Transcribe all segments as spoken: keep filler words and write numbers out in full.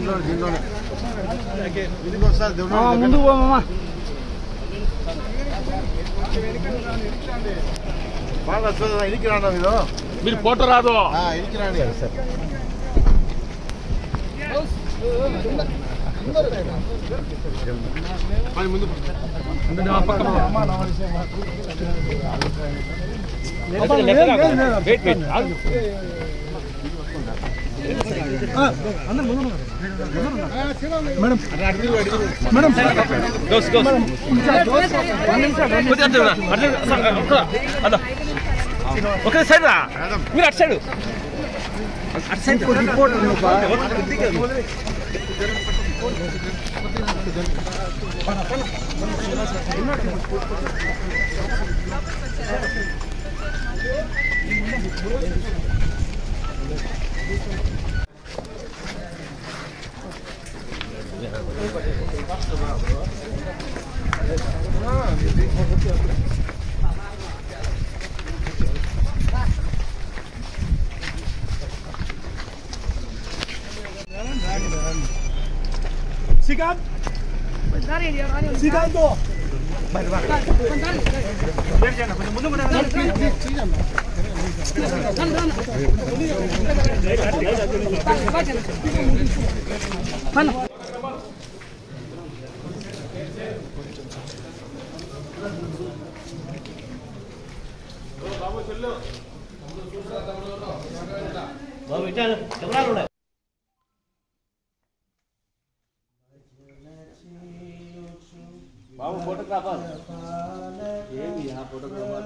ముందు పోమా బాగా ఇరికి రాండి మీరు మీరు ఫోటో రాదు ఇరికి రాండి సార్ ముందు ఓకే సైడ్ రా మీరు అటు సైడ్ అటు side Sikat, sikat tu. Baik baik. Biar jangan, mundur mundur. Mana? Babu cello. Babu itu camera mana? बाबू फोटोग्राफर ये भी यहाँ फोटोग्राफर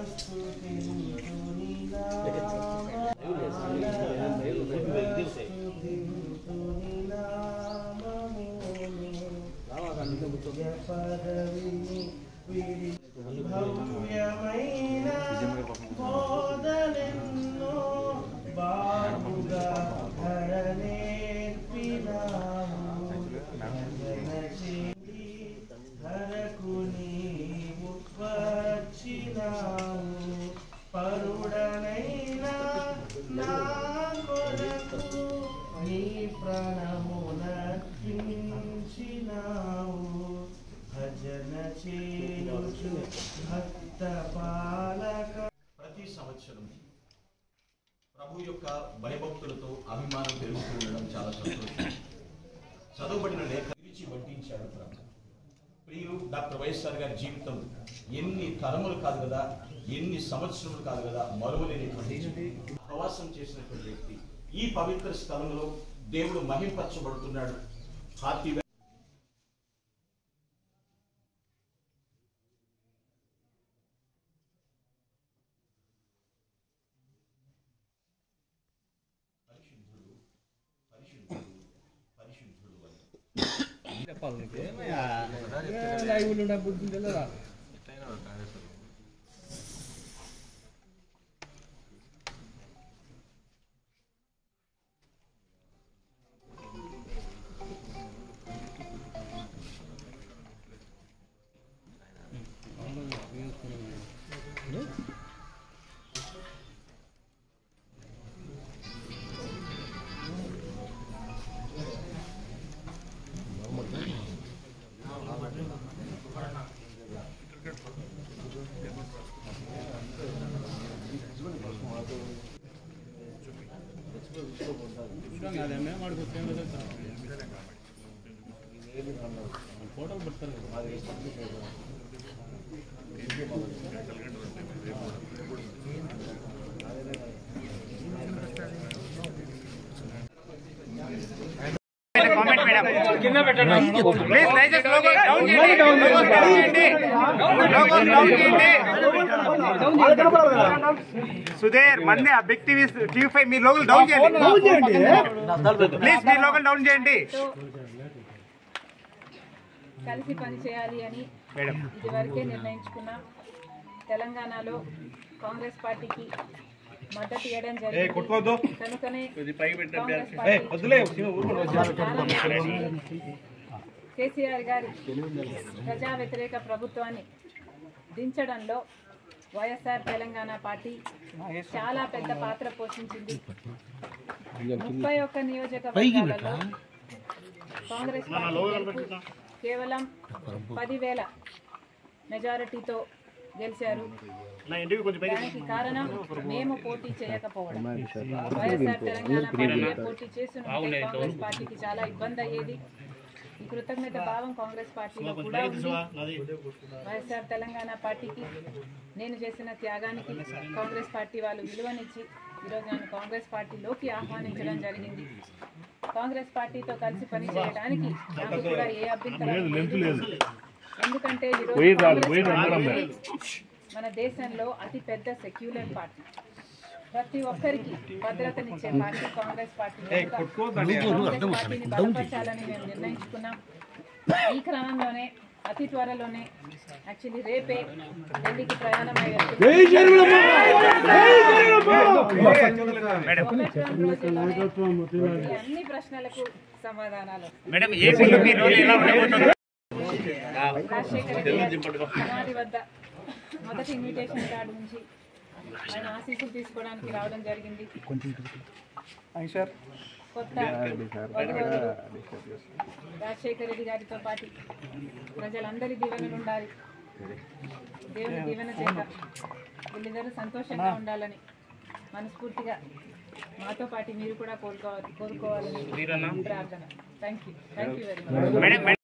ప్రతి సంవత్సరం ప్రభు యొక్క భయభక్తులతో అభిమానం పెరుగుతూ ఉండడం చాలా సంతోషం. చదువుబడిన లేఖ విరిచి వడ్డించాడు ప్రభు. ప్రియులు డాక్టర్ వైఎస్ఆర్ గారి జీవితం ఎన్ని తరములు కాదు కదా, ఎన్ని సంవత్సరములు కాదు కదా మరువలేనటువంటి ప్రవాసం చేసినటువంటి వ్యక్తి. ఈ పవిత్ర స్థలంలో దేవుడు మహింపరచబడుతున్నాడు. హార్టీ ఫోటో పెడతారు కామెంట్ మేడం కింద పెట్టండి ప్లీజ్ దయచేసి లోగో డౌన్ చేయండి లోగో డౌన్ చేయండి లోగో డౌన్ చేయండి సుధీర్ మంది బిగ్ టీవీ టీవీ ఫైవ్ మీ లోగో డౌన్ చేయండి డౌన్ చేయండి ప్లీజ్ మీ లోగో డౌన్ చేయండి. కలిసి పని చేయాలి అని ఇదివరకే నిర్ణయించుకున్నాం. తెలంగాణలో కాంగ్రెస్ పార్టీకి మద్దతు ఇవ్వడం జరిగింది. కనుకనే కేసీఆర్ గారి ప్రజా వ్యతిరేక ప్రభుత్వాన్ని దించడంలో వైఎస్ఆర్ తెలంగాణ పార్టీ చాలా పెద్ద పాత్ర పోషించింది. ముప్పై ఒక్క నియోజకవర్గాలలో కాంగ్రెస్ పార్టీ కేవలం పదివేల మెజారిటీతో గెలిచారు. దానికి కారణం మేము పోటీ చేయకపోవడం. వైఎస్ఆర్ తెలంగాణ పార్టీ పోటీ చేసి ఉంటే కాంగ్రెస్ పార్టీకి చాలా ఇబ్బంది అయ్యేది. ఈ కృతజ్ఞత భావం కాంగ్రెస్ పార్టీలో కూడా ఉంది. వైఎస్ఆర్ తెలంగాణ పార్టీకి నేను చేసిన త్యాగానికి కాంగ్రెస్ పార్టీ వాళ్ళు విలువనిచ్చి ఈరోజు నన్ను కాంగ్రెస్ పార్టీలోకి ఆహ్వానించడం జరిగింది. కాంగ్రెస్ పార్టీతో కలిసి పనిచేయడానికి నాకు కూడా ఏ అభ్యంతరం లేదు. ఎందుకంటే ఈరోజు మన దేశంలో అతి పెద్ద సెక్యులర్ పార్టీ, ప్రతి ఒక్కరికి భద్రతనిచ్చే పార్టీ కాంగ్రెస్ పార్టీ. కాంగ్రెస్ పార్టీని బలపరచాలని మేము నిర్ణయించుకున్నాం. ఈ క్రమంలోనే అతి త్వరలోనే యాక్చువల్లీ రేపే ఢిల్లీకి ప్రయాణం అన్ని ప్రశ్నలకు సమాధానాలు. రాజశేఖర రెడ్డి సమాధి వద్ద మొదటి ఇన్విటేషన్ కార్డు నుంచి ఆయన ఆశీస్సులు తీసుకోవడానికి రావడం జరిగింది. కొత్త వధువరులు రాజశేఖర రెడ్డి గారితో పాటు ప్రజలందరి దీవెనలు ఉండాలి. దేవుని దీవెన చేత వీళ్ళిద్దరూ సంతోషంగా ఉండాలని మనస్ఫూర్తిగా మాతో పాటు మీరు కూడా కోరుకోవాలి కోరుకోవాలని ప్రార్థన. Thank you thank you very much.